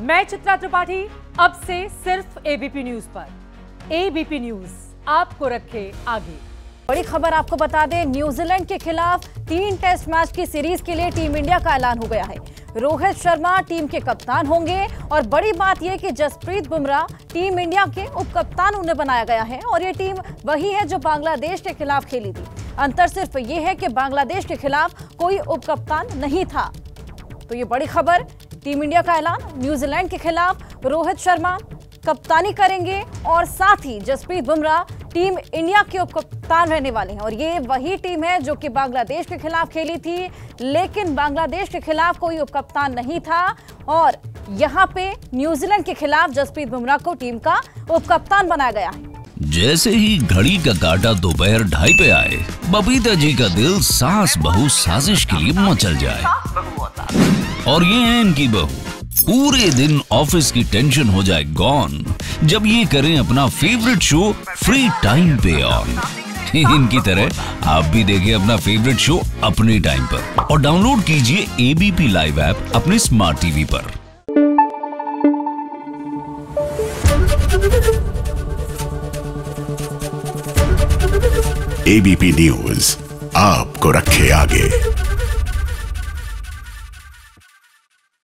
मैं चित्रा त्रिपाठी, अब से सिर्फ एबीपी न्यूज पर। एबीपी न्यूज आपको रखे आगे। बड़ी खबर आपको बता दें, न्यूजीलैंड के खिलाफ 3 टेस्ट मैच की सीरीज के लिए टीम इंडिया का ऐलान हो गया है। रोहित शर्मा टीम के कप्तान होंगे और बड़ी बात यह कि जसप्रीत बुमराह टीम इंडिया के उप कप्तान उन्हें बनाया गया है और ये टीम वही है जो बांग्लादेश के खिलाफ खेली थी। अंतर सिर्फ ये है कि बांग्लादेश के खिलाफ कोई उप कप्तान नहीं था। तो ये बड़ी खबर, टीम इंडिया का ऐलान, न्यूजीलैंड के खिलाफ रोहित शर्मा कप्तानी करेंगे और साथ ही जसप्रीत बुमराह टीम इंडिया के उप कप्तान रहने वाले हैं। और ये वही टीम है जो कि बांग्लादेश के खिलाफ खेली थी, लेकिन बांग्लादेश के खिलाफ कोई उप कप्तान नहीं था और यहाँ पे न्यूजीलैंड के खिलाफ जसप्रीत बुमराह को टीम का उप कप्तान बनाया गया है। जैसे ही घड़ी का काटा दोपहर 2:30 पे आए, बबीता जी का दिल सास बहू साजिश के लिए मचल जाए। और ये है इनकी बहू, पूरे दिन ऑफिस की टेंशन हो जाए गॉन जब ये करें अपना फेवरेट शो फ्री टाइम पे ऑन। इनकी तरह आप भी देखिए अपना फेवरेट शो अपने टाइम पर और डाउनलोड कीजिए एबीपी लाइव ऐप अपने स्मार्ट टीवी पर। एबीपी न्यूज आपको रखे आगे।